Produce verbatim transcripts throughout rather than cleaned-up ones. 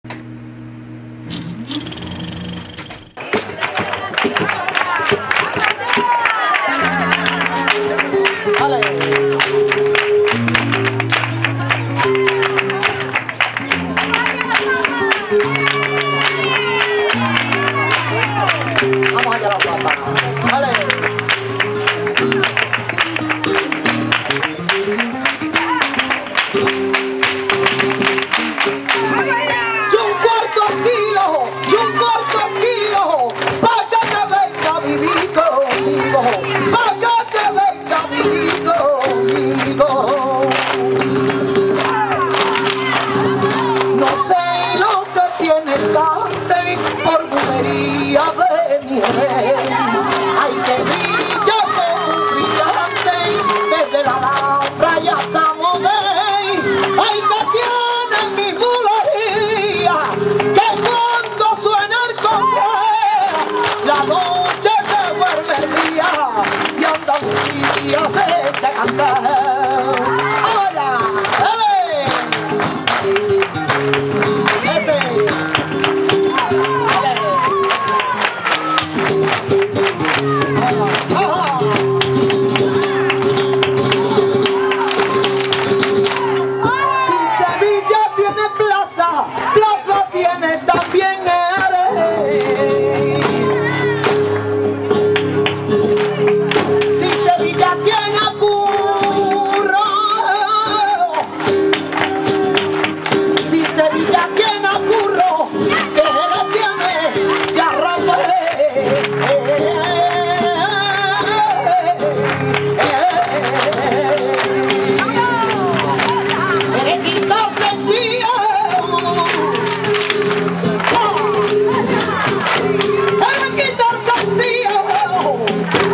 Vamos allá, papá. Vale. Y un cuarto kilo, y un cuarto kilo, pa' que te venga a vivir conmigo, pa' que te venga a vivir conmigo. No sé lo que tiene el cante por bulería de miel. Ay, que brilla como un brillante desde la Alhambra y hasta Money. Ay, que tiene mi bulería, que cuando suena el compás, la noche se vuelve el día y Andalucía se echa a cantar. ¡Hola! ¡Dale! Plaza tiene también eres. Si Sevilla tiene curro, si Sevilla tiene curro, que él tiene ya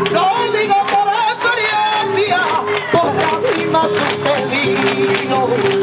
no